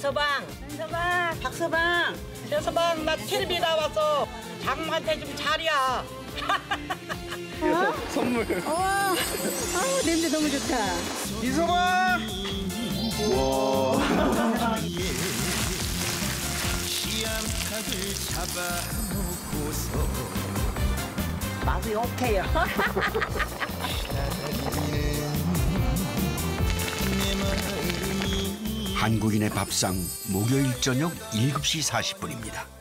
서방. 박서방. 서방, 나 텔레비 나와서 장모한테 좀 잘이야. 선물. 와, 냄새 너무 좋다. 이서방. 와. 맛이 오케이요. 한국인의 밥상 목요일 저녁 7시 40분입니다.